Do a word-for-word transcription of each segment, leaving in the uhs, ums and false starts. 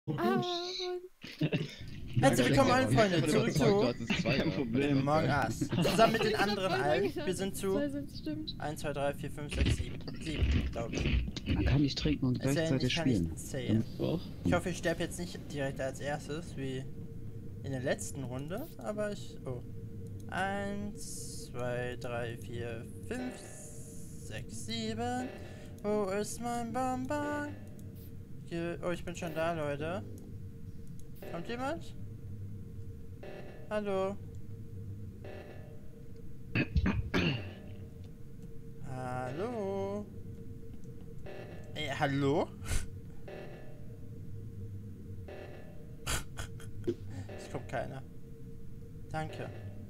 Ah, Herzlich willkommen allen Freunde, zurück zu Kein Problem. Among Us. Zusammen mit den Ich hab anderen voll allen. gedacht, Wir sind zu zwei sind, stimmt. eins, zwei, drei, vier, fünf, sechs, sieben. sieben, glaube ich. Man kann nicht trinken und Es sei denn, gleichzeitig ich kann spielen. nicht zählen. Doch. Ich hoffe, ich sterbe jetzt nicht direkt als erstes, wie in der letzten Runde, aber ich... Oh. eins, zwei, drei, vier, fünf, sechs, sieben. Wo ist mein Bonbon? Hier, oh, ich bin schon da, Leute. Kommt jemand? Hallo? Hallo? Ey, hallo? Es kommt keiner. Danke.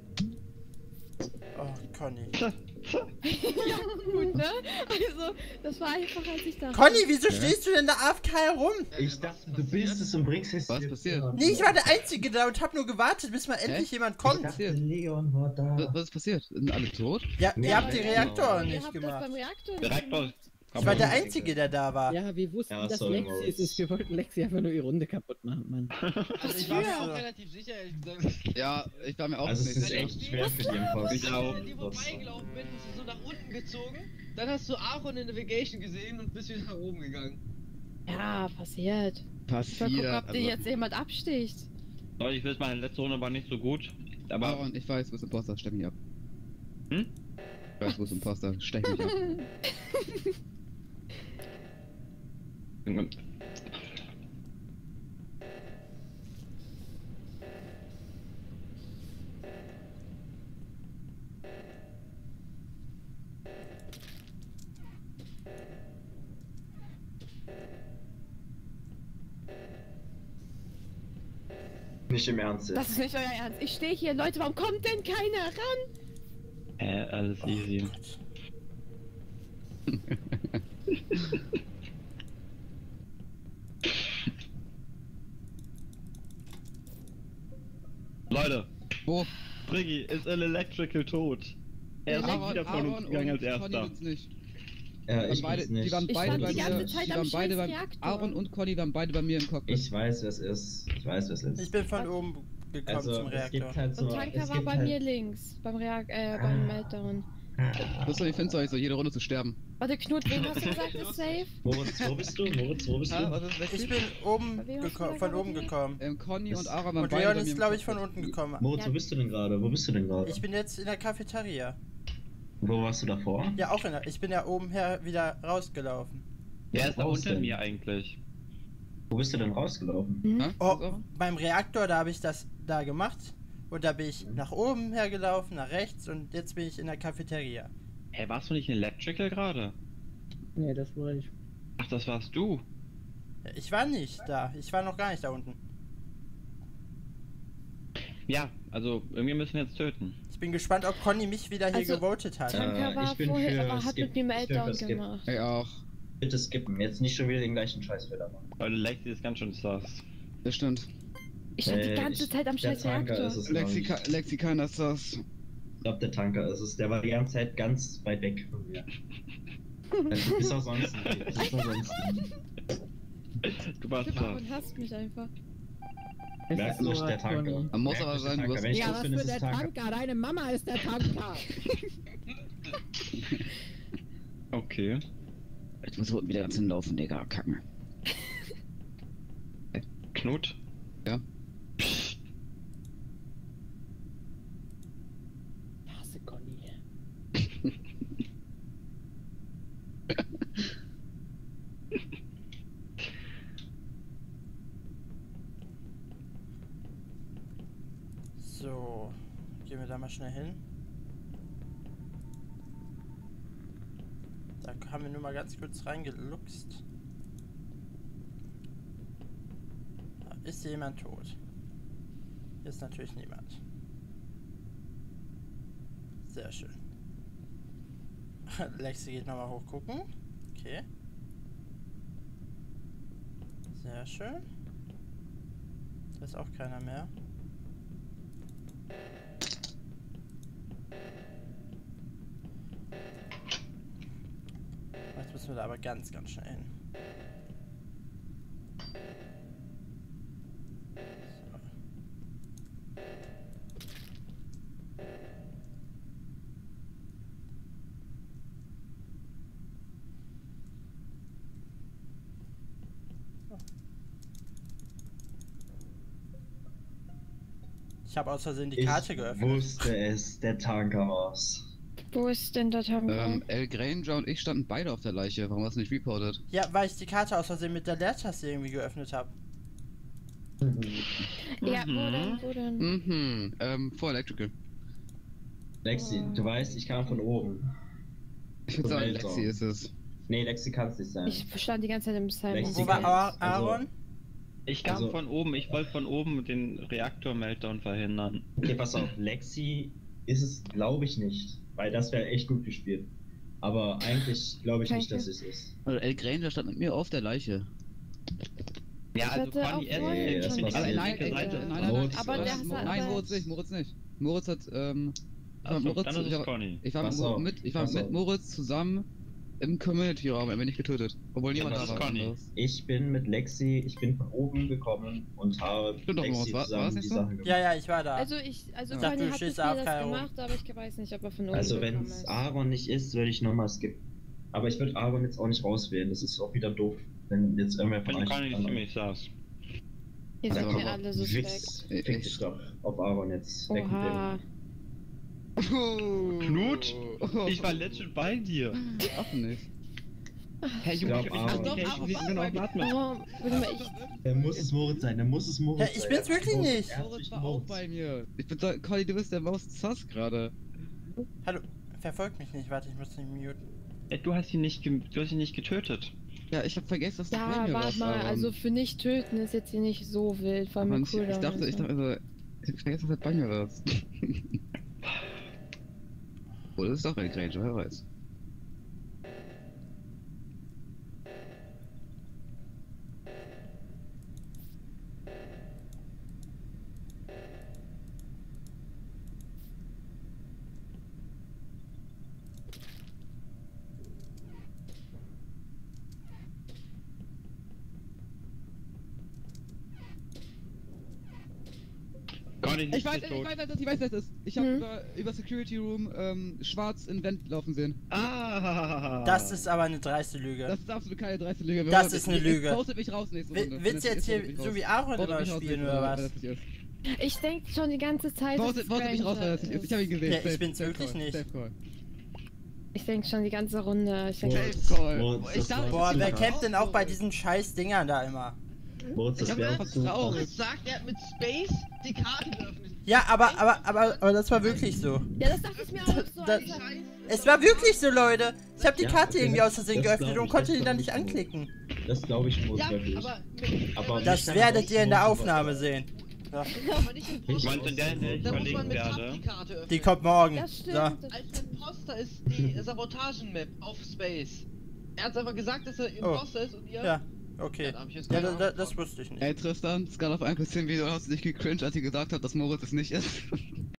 Oh, Conny. Ja, gut, ne? Also, das war einfach, als ich da... Conny, wieso stehst du denn da A F K herum? Ich dachte, du bist es und bringst es. Was jetzt passiert? her. Nee, ich war der Einzige da und hab nur gewartet, bis mal endlich jemand Ich kommt. dachte, Leon war da. Was, was ist passiert? Sind alle tot? Ja, Nee, ihr habt die nein, Reaktoren Ihr nicht habt das gemacht. beim Reaktor nicht Reaktor. gemacht. Ich war der Einzige, der da war. Ja, wir wussten, Ja, dass sorry, Lexi Moritz. es ist. Wir wollten Lexi einfach nur die Runde kaputt machen, Mann. Also ich Ich war mir war auch so. relativ sicher, ehrlich gesagt. Ja, ich war mir auch Also es nicht ist sicher. echt schwer für die Imposter. Ich auch. Als ich an dir vorbeigelaufen bin, bist du so nach unten gezogen, dann hast du Aaron in Navigation gesehen und bist wieder nach oben gegangen. Ja, passiert. Ich will Passiert. gucken, ob dir Also, jetzt jemand absticht. Leute, ich weiß, meine letzte Runde war nicht so gut. Aber Aaron, ich weiß, wo ist Imposter, stech mich ab. Hm? Ich weiß, wo ist Imposter, stech mich ab. Nicht im Ernst. Das ist nicht euer Ernst. Ich stehe hier, Leute, warum kommt denn keiner ran? Äh, alles Oh easy. Gott. Leute, Wo? Briggy ist in Electrical tot. Er ist Aaron, wieder von uns Aaron gegangen und als Conny erster. wird's nicht. Ja, Die ich waren beide, weiß nicht. die waren Ich beide stand bei die mir. ganze Zeit Die am waren beide scheiß beim. Reaktor. Aaron und Conny waren beide bei mir im Cockpit. Ich weiß, wer es ist. Ich weiß, wer es ist. Ich bin von oben gekommen also, zum es Reaktor. gibt halt so. Und Tanka es war gibt bei halt, mir links, beim Reak äh, beim Meltdown. Das ist doch nicht finster, so jede Runde zu sterben. Warte, Knut, wen hast du gesagt, ist safe? Moritz, wo bist du? Moritz, wo bist Ah, du? was ist Ich Lexi? bin oben Bei wem hast du geko da von oben gearbeitet? gekommen. Ähm, Conny Das- und Aaron waren Und beide Leon bei mir ist, im glaube ich, von Cockpit. unten gekommen. Moritz, Ja. wo bist du denn gerade? Wo bist du denn gerade? Ich bin jetzt in der Cafeteria. Wo warst du davor? Ja, auch in der. Ich bin ja oben her wieder rausgelaufen. Wer ist da Raus unter denn? mir eigentlich? Wo bist du denn rausgelaufen? Hm? Hä? Oh, Was, Aaron? beim Reaktor, da habe ich das da gemacht. Und da bin ich nach oben hergelaufen, nach rechts und jetzt bin ich in der Cafeteria. Hä, warst du nicht in Electrical gerade? Nee, das war ich. Ach, das warst du. Ich war nicht da. Ich war noch gar nicht da unten. Ja, also irgendwie müssen wir jetzt töten. Ich bin gespannt, ob Conny mich wieder hier Also, gewotet hat. Tanka Äh, war ich bin vorher, für aber hat Skip. mit mir Ich bin Meltdown für Skip. gemacht. Ich auch. Bitte skippen. Jetzt nicht schon wieder den gleichen Scheißfehler machen. Leute, Lexi ist ganz schön sass. Das stimmt. Ich stand die Äh, ganze ich- Zeit am der scheiß Tanker Reaktor. ist es. Lexi, glaub Ka- Lexi keiner ist das. Ich glaube, der Tanker ist es. Der war die ganze Zeit ganz weit weg von mir. Also, bis auch sonst nicht. Bis auch sonst nicht. Du warst Stimmt, sass. Aaron hasst mich einfach. Es Merk ist nicht so, der Tanker. Conny. Man muss Merk aber nicht der sagen, du Tanker. hast- Wenn ich Ja, tot was bin, für ist es der Tanker. Tanker? Deine Mama ist der Tanker. Okay. Ich muss unten wieder ganz hinlaufen, Digga. Kacken. Knut? Ja. Ich hasse Conny. So, gehen wir da mal schnell hin. Da haben wir nur mal ganz kurz reingeluchst. Da ist jemand tot. Hier ist natürlich niemand. Sehr schön. Lexi geht nochmal hochgucken. Okay. Sehr schön. Da ist auch keiner mehr. Jetzt müssen wir da aber ganz, ganz schnell hin. Ich habe aus Versehen die Ich Karte geöffnet. wusste es, der Tanker war's. Wo ist denn der Tanker? Ähm, El Granger und ich standen beide auf der Leiche. Warum hast du nicht reported? Ja, weil ich die Karte aus Versehen mit der Leertaste irgendwie geöffnet habe. Ja, wo denn, wo denn? Mhm, ähm, vor Electrical. Lexi, du weißt, ich kam von oben. Ich würde sagen, Meltdown. Lexi ist es. Nee, Lexi kann es nicht sein. Ich stand die ganze Zeit im Simon. Lexi Wo war kann- Ar- also- Aaron? Ich kam Also- von oben, ich wollte von oben den Reaktor-Meltdown verhindern. Okay, pass auf, Lexi ist es, glaube ich, nicht. Weil das wäre echt gut gespielt. Aber eigentlich glaube ich nicht, Danke. dass es ist. Also El Granger stand mit mir auf der Leiche. Ja, Ich also hatte Conny, auch er vorhin Nee, ist das nicht war auf die sehr- linke Nein, Seite. nein, nein, nein, Moritz, aber der äh, hat Mo- aber- Nein, Moritz nicht, Moritz nicht. Moritz hat, ähm... Ich war, Achso, mit Moritz, dann ist ich es war, Conny. ich war Pass mit, Mo- auf, mit, ich war pass mit auf. Moritz zusammen im Community-Raum, er wird nicht getötet. Obwohl Ja, niemand das da ist war. Conny. anderes. Ich bin mit Lexi, ich bin von oben gekommen und habe Stimmt doch, Lexi Moritz, war- war zusammen das die nicht so? Sache gemacht. Ja, ja, ich war da. Also ich, also Ja. Ich dachte, Conny du hat mit stehst mir A F das K herum. gemacht, aber ich weiß nicht, ob er von oben Also wenn gekommen es ist. Aaron nicht ist, würde ich nochmal skippen. Aber ich würde Aaron jetzt auch nicht rauswählen, das ist auch wieder doof, wenn jetzt irgendwer von Wenn euch... Conny nicht für mich saß. Ihr Ja, seid komm mir mal, alle so fix, schlecht. fix dich doch auf Aaron jetzt. Weg mit Oha. Knut? Oh. Ich war legit bei dir. Ach nicht. Hey, Junge, Junge, ich ich hab hab die doch Aaron wie war genau, bei mir. warte mal. Warum? Warte mal, ich, dem. Der muss es Moritz sein, der muss es Moritz Ja, sein. ich bin's wirklich Moritz, nicht. er hat Moritz sich war auch Moritz. bei mir. Ich bin da, Conny, du bist der Maus Sass gerade. Hallo, verfolgt mich nicht. Warte, ich muss den muten. Ey, du hast ihn nicht, ge- du hast ihn nicht getötet. Ja, ich hab vergessen, dass du bei ja, mir warte warst. mal, Aaron. also für nicht töten ist jetzt hier nicht so wild, vor allem Mann, mit ich, ich Cooldown dachte, und ich so. dachte, also, ich hab vergessen, dass du bei mir warst. Oder ist doch El Granger, wer weiß. Conny Ich ist weiß, nicht ich tot. weiß, dass ich weiß, dass das ist. Ich habe Hm. über, über Security Room ähm, schwarz in Vent laufen sehen. Ah. Das ist aber eine dreiste Lüge. Das ist absolut keine dreiste Lüge. Das Wenn- ist eine jetzt Lüge. Postet mich raus nächste Runde. Will, Wenn willst es du jetzt ist, hier postet mich so raus. wie Aaron Postet immer mich raus spielen nächste oder Runde, wenn was? das nicht ist. Ich denke schon die ganze Zeit, dass Postet, es postet mich raus, wenn das nicht ist. Ich habe ihn gesehen. Ja, ich Safe, bin's safe wirklich call, nicht. safe call. Ich denke schon die ganze Runde. Ich denke, Moritz, Safe call. Moritz, Ich das dachte, war- Boah, wer Ja. campt denn auch bei diesen scheiß Dingern da immer? Moritz, das Ich hab wäre einfach auch zu... traurig. Moritz sagt, er hat mit Space die Karte geöffnet. Ja, aber, aber, aber, aber das war wirklich so. ja, das dachte ich mir auch so, Da- Alter. Es war wirklich so, Leute. Ich habe die Ja, Karte okay, irgendwie das- aus Versehen das geöffnet glaub und ich, konnte das ihn dann glaub nicht ich, anklicken. Das glaube ich Moritz Ja, wirklich. aber... Aber Das nicht werdet ihr in der heraus, Aufnahme sehen. Ja. aber nicht im Ich- Meinst du, in der, in der ich Da muss man verlinkt mit Tab werde? die Karte öffnen. Die kommt morgen. Das stimmt. So. das Als stimmt. Imposter ist die Sabotagen-Map auf Space. Er hat einfach gesagt, dass er Oh. Imposter ist und ihr... Ja, okay. Ja, da hab ich jetzt Ja, keine da, Ahnung da, von. das wusste ich nicht. Ey Tristan, Skala auf eins bis zehn, wie du hast du dich gecringed, als ich gesagt habe, dass Moritz es nicht ist?